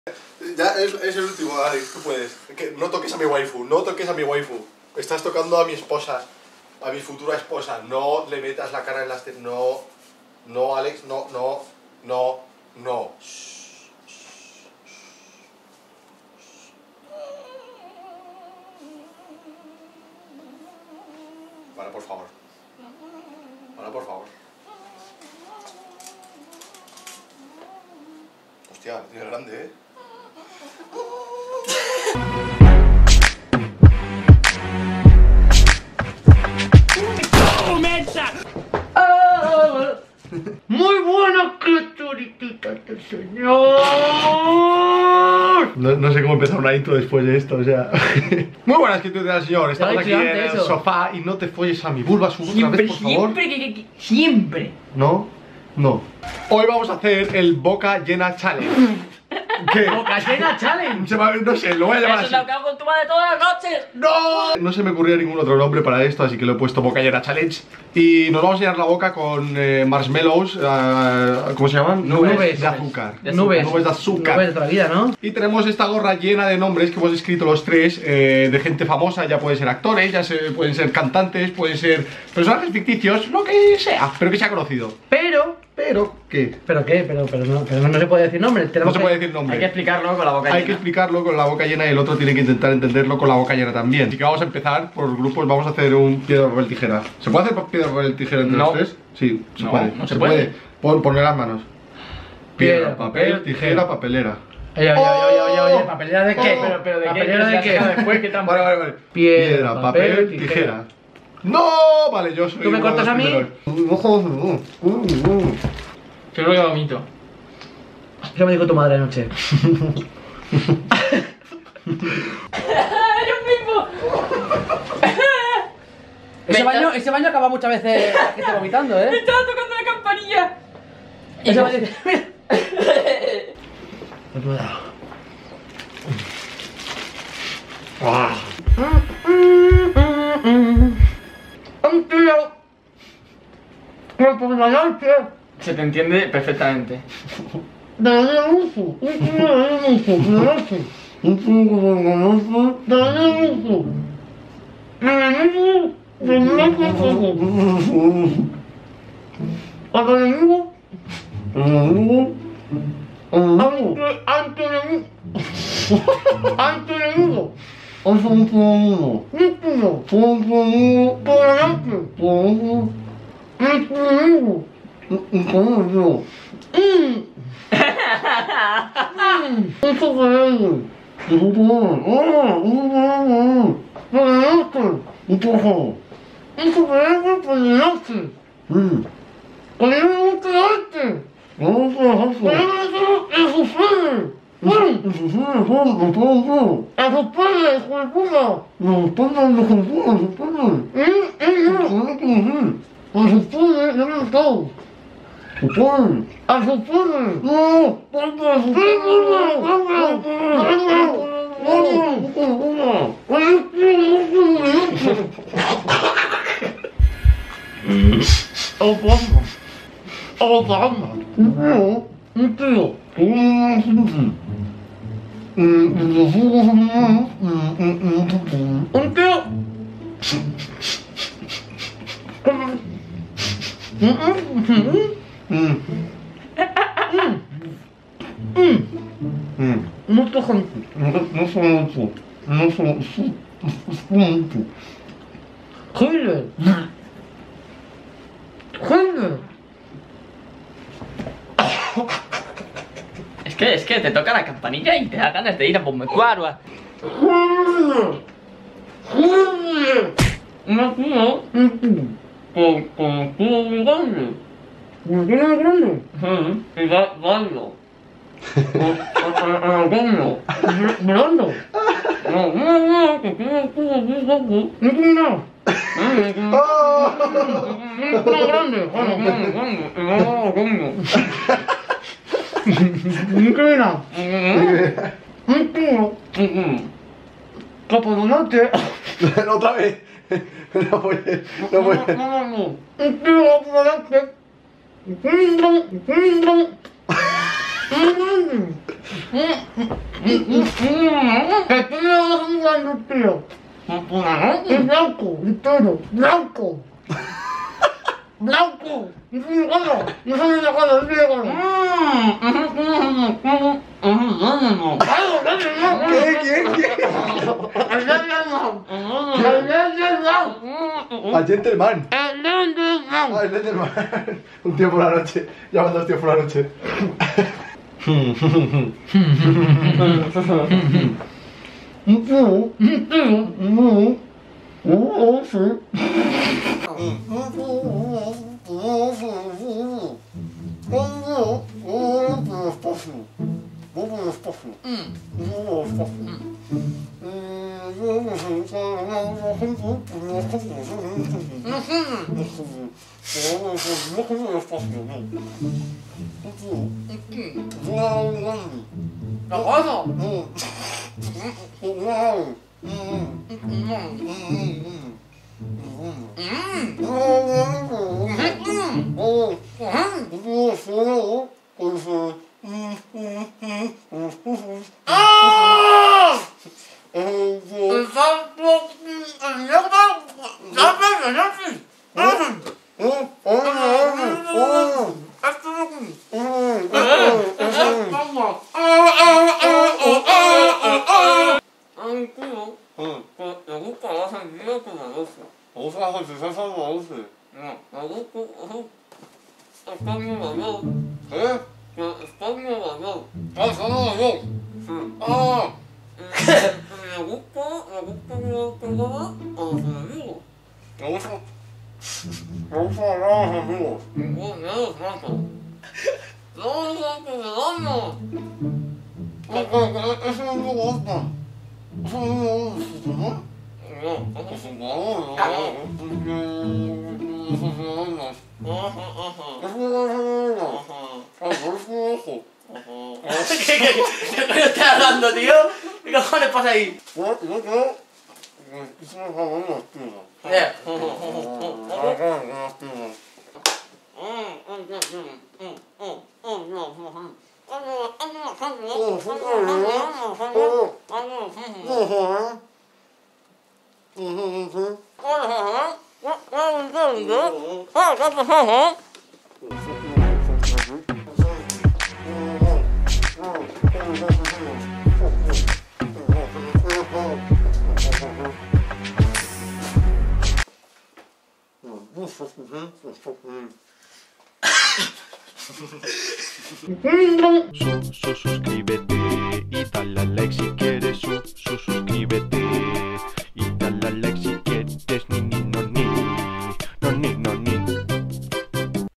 Ya es el último, Alex, tú puedes. No toques a mi waifu, no toques a mi waifu. Estás tocando a mi esposa, a mi futura esposa. No le metas la cara en las tetas. No, no, Alex, no, no, no, no. Para, por favor. Para, por favor. Hostia, tío, es grande, ¿eh? Muy buenas criaturitas del señor. No sé cómo empezar una intro después de esto, o sea. Muy buenas criaturitas del señor. Estamos aquí en el sofá y no te folles a mi vulva, sub otra vez, por favor. Siempre. No, no. Hoy vamos a hacer el boca llena challenge. ¿Qué? Boca llena challenge. No sé, lo voy a llamar así. Eso es lo que hago con tu madre todas las noches. ¡No! No se me ocurría ningún otro nombre para esto, así que lo he puesto boca llena challenge. Y nos vamos a llenar la boca con marshmallows, ¿cómo se llaman? Nubes de azúcar. Nubes de azúcar. Nubes de toda la vida, ¿no? Y tenemos esta gorra llena de nombres que hemos escrito los tres, de gente famosa. Ya pueden ser actores, pueden ser cantantes, pueden ser personajes ficticios, lo que sea, pero que sea conocido. ¿Qué? ¿Pero qué? Pero no se puede decir nombre. No se puede decir nombre. Hay que explicarlo con la boca llena. Hay que explicarlo con la boca llena y el otro tiene que intentar entenderlo con la boca llena también. Así que vamos a empezar por grupos, vamos a hacer un piedra, papel, tijera. ¿Se puede hacer piedra, papel, tijera entre los tres? Sí, se puede. No se puede. Poner las manos. Piedra, papel, tijera, papelera. Oye, ¿papelera de qué? Pero ¿de qué? ¿Papelera de qué? Después, ¿qué tan... Vale. Piedra, papel, tijera. ¡No! Vale, yo soy... ¿Tú me cortas a mí? Yo creo que vomito. Eso me dijo tu madre anoche. Ese baño acaba muchas veces la gente vomitando, ¿eh? ¡Me estaba tocando la campanilla! Ese baño... No puedo. Un tío. Por la noche. Se te entiende perfectamente. Es que te toca la campanilla y te da ganas de ir a Bombecuaro. Otra vez. No puede. Que tú me vas jugando, tío. Es blanco, entero, blanco. Blanco. Y es mi gana. Y es mi gana, es mi gana. Al gentleman. Ah, el gentleman. Un tío por la noche. Llamando a los tíos por la noche. ¿Qué coño estás hablando, tío? ¿Qué cojones pasa ahí? Suscríbete y dale a like si quieres